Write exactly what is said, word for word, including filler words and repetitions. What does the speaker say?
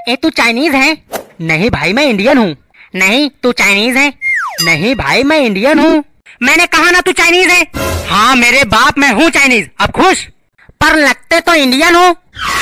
ए तू चाइनीज है? नहीं भाई मैं इंडियन हूँ। नहीं तू चाइनीज है? नहीं भाई मैं इंडियन हूँ। मैंने कहा ना तू चाइनीज है। हाँ मेरे बाप मैं हूँ चाइनीज, अब खुश? पर लगते तो इंडियन हो।